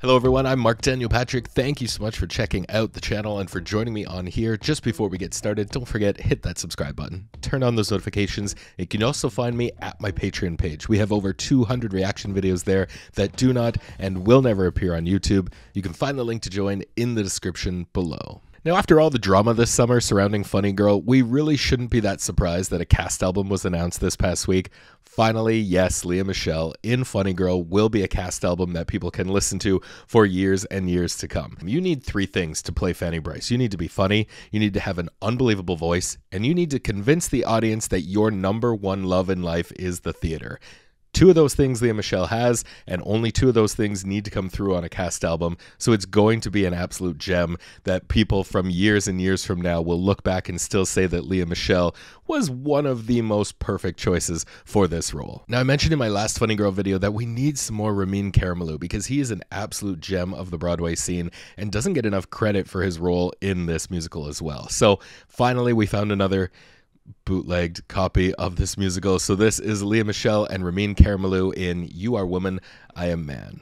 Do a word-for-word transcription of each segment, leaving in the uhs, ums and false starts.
Hello everyone, I'm Mark Daniel Patrick. Thank you so much for checking out the channel and for joining me on here. Just before we get started, don't forget, hit that subscribe button. Turn on those notifications. You can also find me at my Patreon page. We have over two hundred reaction videos there that do not and will never appear on YouTube. You can find the link to join in the description below. Now, after all the drama this summer surrounding Funny Girl, we really shouldn't be that surprised that a cast album was announced this past week. Finally, yes, Lea Michele in Funny Girl will be a cast album that people can listen to for years and years to come. You need three things to play Fanny Brice. You need to be funny, you need to have an unbelievable voice, and you need to convince the audience that your number one love in life is the theater. Two of those things Lea Michele has, and only two of those things need to come through on a cast album, so it's going to be an absolute gem that people from years and years from now will look back and still say that Lea Michele was one of the most perfect choices for this role. Now, I mentioned in my last Funny Girl video that we need some more Ramin Karimloo because he is an absolute gem of the Broadway scene and doesn't get enough credit for his role in this musical as well. So finally, we found another bootlegged copy of this musical. So this is Lea Michele and Ramin Karimloo in You Are Woman, I Am Man.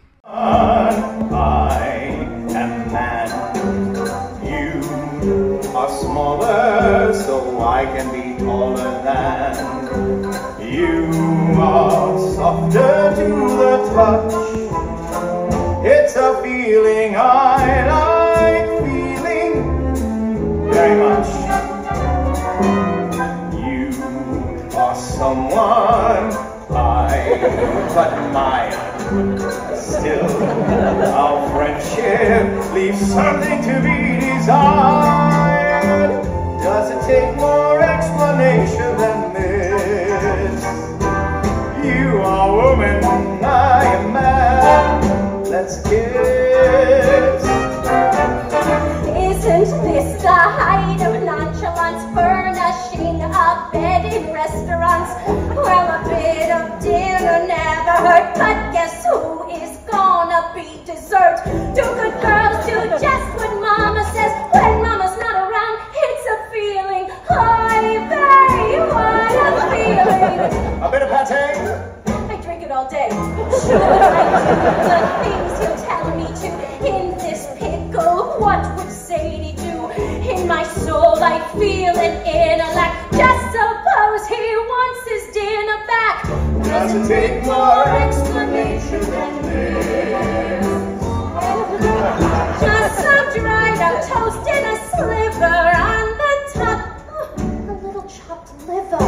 I am man. You are smaller, so I can be taller than. You are softer to the touch. It's a feeling I like feeling very much. Someone I admire. Still, our friendship leaves something to be desired. Does it take more explanation than this? You are woman, I am man. Let's kiss. Isn't this the height of nonchalance, furnishing a bed in restaurants? Well, a bit of dinner never hurt, but guess who is gonna be dessert? Do good girls do just what mama says when mama's not around? It's a feeling, hi babe, what a feeling. A bit of pate? I drink it all day. Sure I do the things you're telling me to. In this pickle, what would Sadie do? In my soul I feel an inner lack. Just suppose he wants his dinner back. Does it take more explanation than this? Just some dried out toast in a sliver on the top. Oh, a little chopped liver.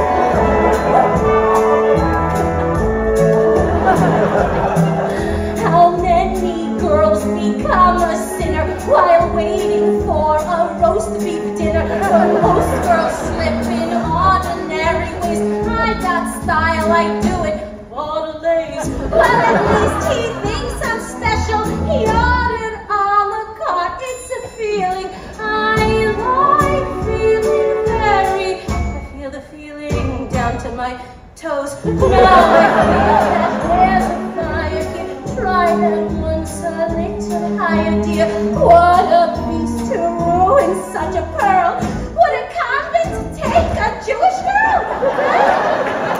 How many girls become a sinner while waiting for a roast beef dinner? But most girls slip in ordinary ways. I got style, I do it all the days. Well, at least he thinks I'm special. He ordered a la carte. It's a feeling I like feeling very. I feel the feeling down to my toes. Now I feel that there's a fire here. Try that once a little higher, dear. What a beast to ruin such a pearl. Would a convent take a Jewish girl?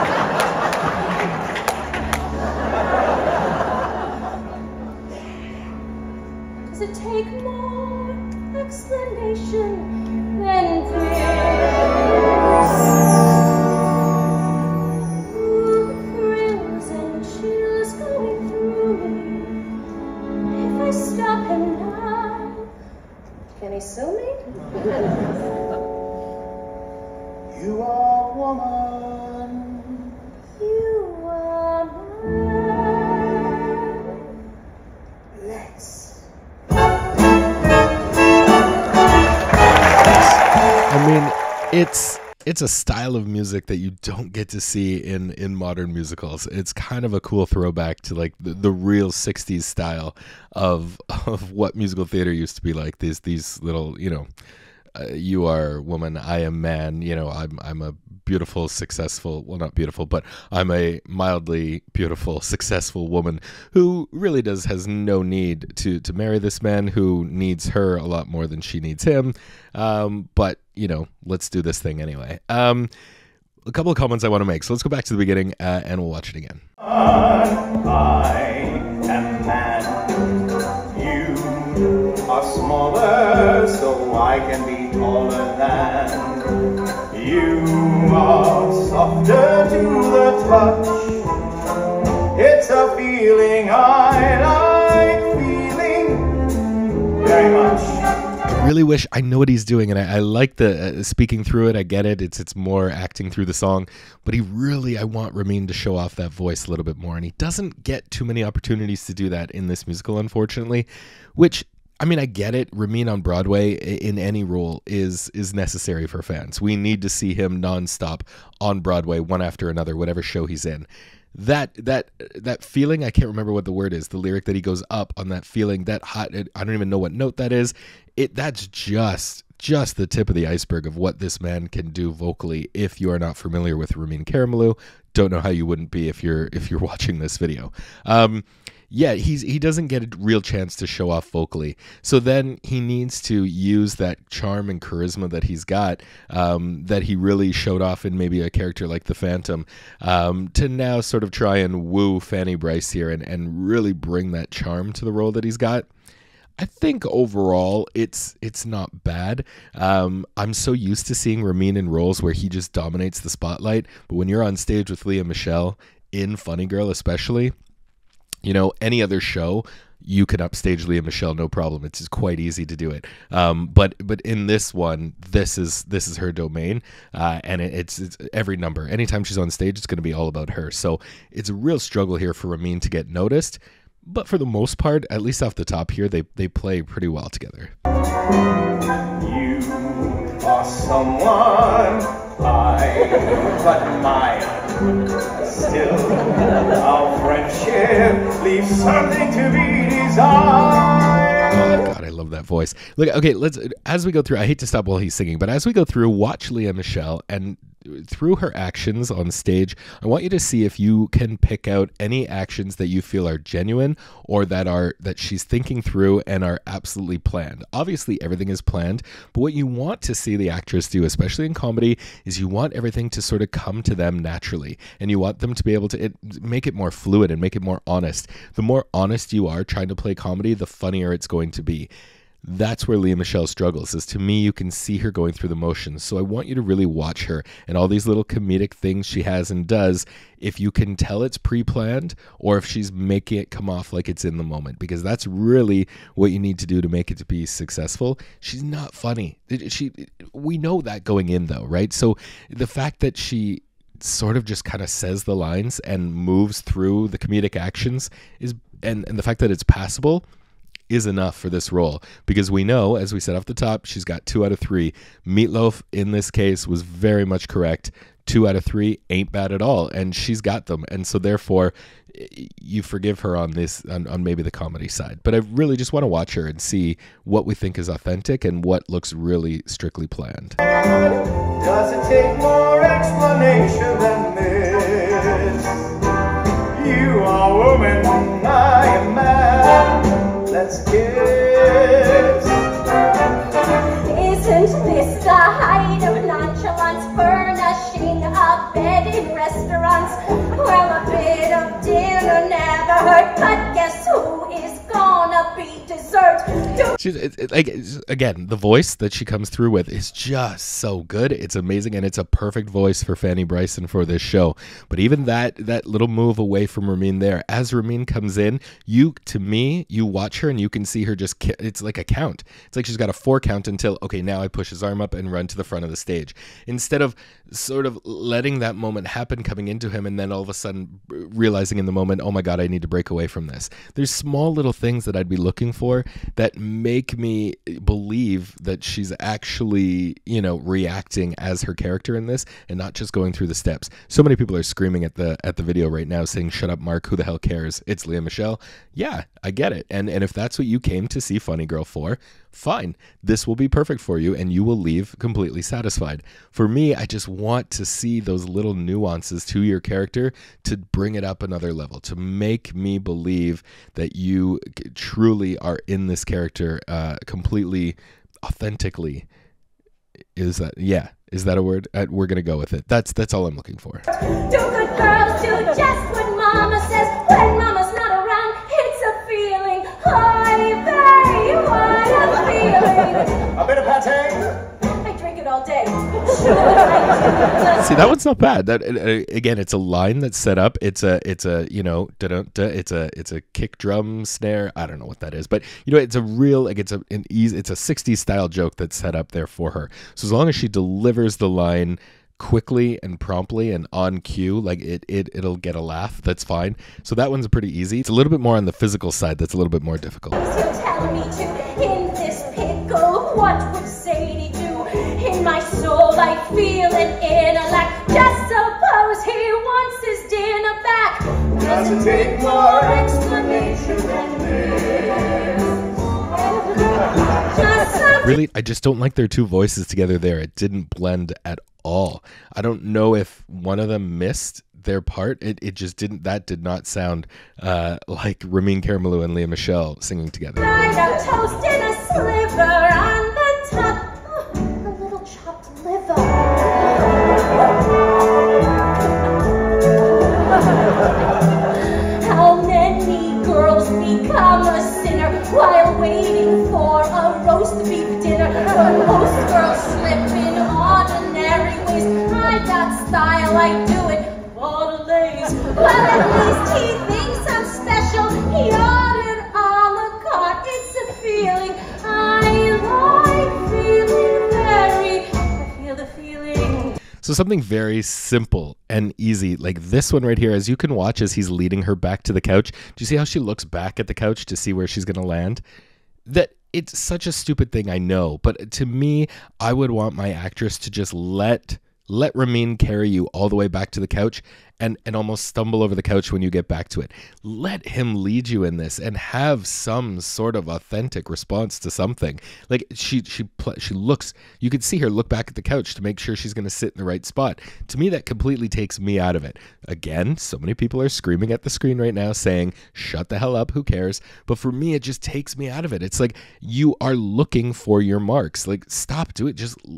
Does it take more explanation than this? Ooh, thrills and chills going through me. If I stop him now, can he sue me? You are woman. You are mine. Let's. I mean, it's it's a style of music that you don't get to see in in modern musicals. It's kind of a cool throwback to like the, the real sixties style of of what musical theater used to be like. These these little, you know, uh, you are woman, I am man. You know, I'm I'm a beautiful, successful, well, not beautiful, but I'm a mildly beautiful, successful woman who really does has no need to to marry this man who needs her a lot more than she needs him. Um, but you know, let's do this thing anyway. Um, a couple of comments I want to make. So let's go back to the beginning uh, and we'll watch it again. I am man. are smaller, so I can be taller than you. Are softer to the touch. It's a feeling I like feeling very much. Really wish I know what he's doing, and I, I like the uh, speaking through it. I get it. It's it's more acting through the song, but he really, I want Ramin to show off that voice a little bit more, and he doesn't get too many opportunities to do that in this musical, unfortunately. Which, I mean, I get it. Ramin on Broadway in any role is is necessary for fans. We need to see him nonstop on Broadway, one after another, whatever show he's in. That that that feeling, I can't remember what the word is, the lyric that he goes up on, that feeling, that hot, I don't even know what note that is. It that's just just the tip of the iceberg of what this man can do vocally. If you are not familiar with Ramin Karimloo, don't know how you wouldn't be if you're if you're watching this video. Um, yeah, he's he doesn't get a real chance to show off vocally. So then he needs to use that charm and charisma that he's got, um, that he really showed off in maybe a character like the Phantom, um, to now sort of try and woo Fanny Brice here and, and really bring that charm to the role that he's got. I think overall it's it's not bad. Um, I'm so used to seeing Ramin in roles where he just dominates the spotlight, but when you're on stage with Lea Michele, in Funny Girl especially, you know, any other show, you can upstage Lea Michele, no problem. It's just quite easy to do it. Um, but but in this one, this is this is her domain, uh, and it, it's, it's every number. Anytime she's on stage, it's going to be all about her. So it's a real struggle here for Ramin to get noticed. But for the most part, at least off the top here, they, they play pretty well together. You are someone I admire. Still, our friendship leaves something to be desired. Oh God, I love that voice. Look, okay, let's as we go through. I hate to stop while he's singing, but as we go through, watch Lea Michele, and through her actions on stage, I want you to see if you can pick out any actions that you feel are genuine or that are that she's thinking through and are absolutely planned. Obviously, everything is planned, but what you want to see the actress do, especially in comedy, is you want everything to sort of come to them naturally, and you want them to be able to it, make it more fluid and make it more honest. The more honest you are trying to play comedy, the funnier it's going to be. That's where Lea Michele struggles, is to me, you can see her going through the motions. So I want you to really watch her and all these little comedic things she has and does, if you can tell it's pre-planned or if she's making it come off like it's in the moment, because that's really what you need to do to make it to be successful. She's not funny. She, we know that going in though, right? So the fact that she sort of just kind of says the lines and moves through the comedic actions is, and, and the fact that it's passable is enough for this role, because we know, as we said off the top, she's got two out of three. Meatloaf in this case was very much correct. Two out of three ain't bad at all, and she's got them, and so therefore you forgive her on this, on, on maybe the comedy side. But I really just want to watch her and see what we think is authentic and what looks really strictly planned. Does it take more explanation than this? You are a woman, I am man. Let's kiss. Isn't this the height of nonchalance, furnishing a bed in restaurants? Well, a bit of dinner never hurt, but guess who is gonna be dessert? She's it, it, like it's, again, the voice that she comes through with is just so good. It's amazing, and it's a perfect voice for Fanny Brice and for this show. But even that that little move away from Ramin there, as Ramin comes in, you to me, you watch her and you can see her just. It's like a count. It's like she's got a four count until okay, now I push his arm up and run to the front of the stage, instead of sort of letting that moment happen, coming into him, and then all of a sudden realizing in the moment, oh my God, I need to break away from this. There's small little things that I'd be looking for that make me believe that she's actually, you know, reacting as her character in this and not just going through the steps. So many people are screaming at the at the video right now saying, shut up, Mark, who the hell cares? It's Lea Michele. Yeah, I get it. And and if that's what you came to see Funny Girl for, fine. This will be perfect for you and you will leave completely satisfied. For me, I just want to see those little nuances to your character to bring it up another level, to make me believe that you truly are in this character uh, completely, authentically. Is that, yeah, is that a word? Uh, we're going to go with it. That's, that's all I'm looking for. Do good girls do just what mama says when mama's not around? It's a feeling, hi, babe, what a See, that one's not bad. That uh, again, it's a line that's set up. It's a, it's a, you know, da-da-da, it's a, it's a kick drum snare. I don't know what that is, but you know, it's a real, like, it's a, an easy, it's a sixties style joke that's set up there for her. So as long as she delivers the line quickly and promptly and on cue, like it, it, it'll get a laugh. That's fine. So that one's pretty easy. It's a little bit more on the physical side. That's a little bit more difficult. You tell me to in this pickle, what would Sadie do? In my soul I feel an inner lack. Just suppose he wants his dinner back. Doesn't take more explanation than this. Just Really, I just don't like their two voices together there. It didn't blend at all. I don't know if one of them missed their part. It, it just didn't, that did not sound uh, like Ramin Karimloo and Leah Michelle singing together. fried a toast in a sliver on the top. Oh, a little chopped liver. How many girls become a sinner while waiting for a roast beef dinner? But most girls slip in ordinary ways. I got style, I do it for the ladies. Well, at least he thinks I'm special. He ordered a la carte. It's a feeling I like, feeling very. I feel the feeling. So something very simple and easy, like this one right here, as you can watch as he's leading her back to the couch. Do you see how she looks back at the couch to see where she's going to land? That it's such a stupid thing, I know, but to me, I would want my actress to just let let Ramin carry you all the way back to the couch and and almost stumble over the couch when you get back to it. Let him lead you in this and have some sort of authentic response to something. Like she she she looks, you could see her look back at the couch to make sure she's going to sit in the right spot. To me, that completely takes me out of it. Again, so many people are screaming at the screen right now saying, shut the hell up, who cares? But for me, it just takes me out of it. It's like you are looking for your marks. Like, stop, do it. Just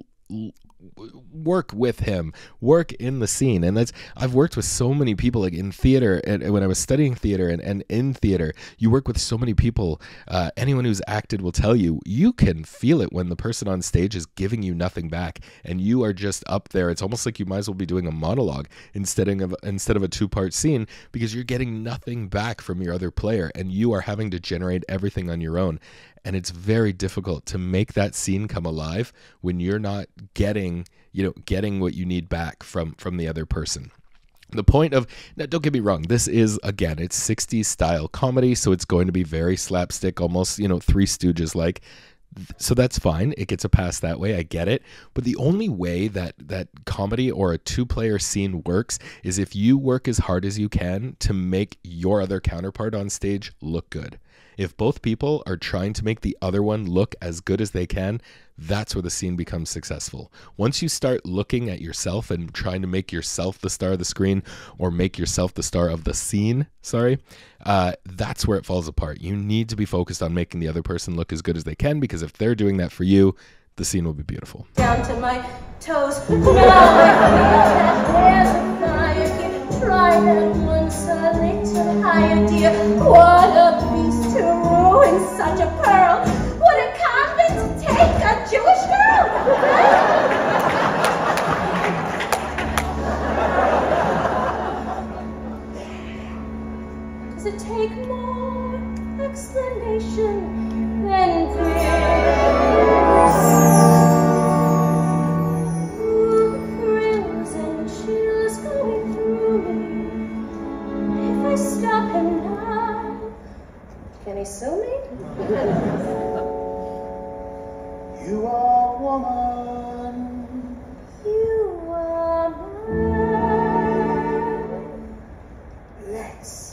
work with him, work in the scene. And that's, I've worked with so many people, like in theater, and, and when I was studying theater and, and in theater, you work with so many people. Uh, anyone who's acted will tell you, you can feel it when the person on stage is giving you nothing back and you are just up there. It's almost like you might as well be doing a monologue instead of instead of a two-part scene, because you're getting nothing back from your other player and you are having to generate everything on your own. And it's very difficult to make that scene come alive when you're not getting, you know, getting what you need back from from the other person. The point of, now don't get me wrong, this is, again, it's sixties style comedy, so it's going to be very slapstick, almost, you know, Three Stooges like. So that's fine. It gets a pass that way. I get it. But the only way that that comedy or a two-player scene works is if you work as hard as you can to make your other counterpart on stage look good. If both people are trying to make the other one look as good as they can, that's where the scene becomes successful. Once you start looking at yourself and trying to make yourself the star of the screen or make yourself the star of the scene, sorry, uh, that's where it falls apart. You need to be focused on making the other person look as good as they can, because if they're doing that for you, the scene will be beautiful. Down to my toes. Now I feel that there's a fire here. Try that once a little higher, dear. What a beast to ruin such a pearl. Would a convent take a Jewish girl? Does it take more explanation than this? Ooh, thrills and chills going through me. If I stop him now, can he sue me? You are woman. You are mine. Let's.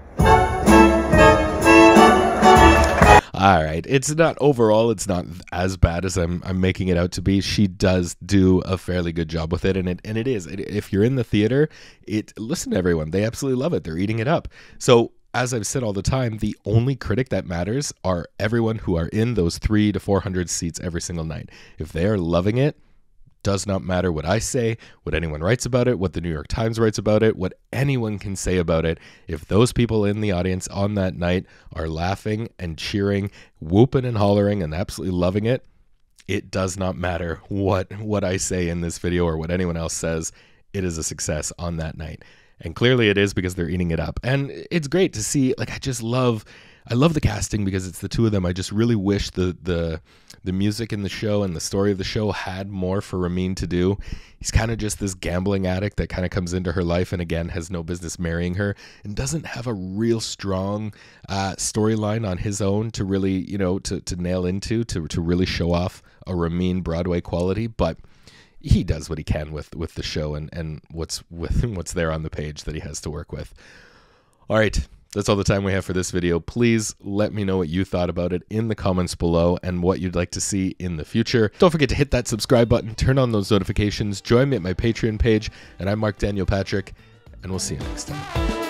All right, it's not overall, it's not as bad as I'm I'm making it out to be. She does do a fairly good job with it, and it and it is. It, if you're in the theater, it listen to everyone. They absolutely love it. They're eating it up. So, as I've said all the time, the only critic that matters are everyone who are in those three to four hundred seats every single night. If they are loving it, does not matter what I say, what anyone writes about it, what the New York Times writes about it, what anyone can say about it. If those people in the audience on that night are laughing and cheering, whooping and hollering and absolutely loving it, it does not matter what what I say in this video or what anyone else says. it is a success on that night. And clearly it is, because they're eating it up. And it's great to see. Like, I just love, I love the casting, because it's the two of them. I just really wish the the the music in the show and the story of the show had more for Ramin to do. He's kind of just this gambling addict that kind of comes into her life and, again, has no business marrying her, and doesn't have a real strong uh, storyline on his own to really, you know, to, to nail into, to, to really show off a Ramin Broadway quality. But he does what he can with, with the show and, and what's with what's there on the page that he has to work with. All right. That's all the time we have for this video. Please let me know what you thought about it in the comments below and what you'd like to see in the future. Don't forget to hit that subscribe button, turn on those notifications, join me at my Patreon page, and I'm Mark Daniel Patrick, and we'll see you next time.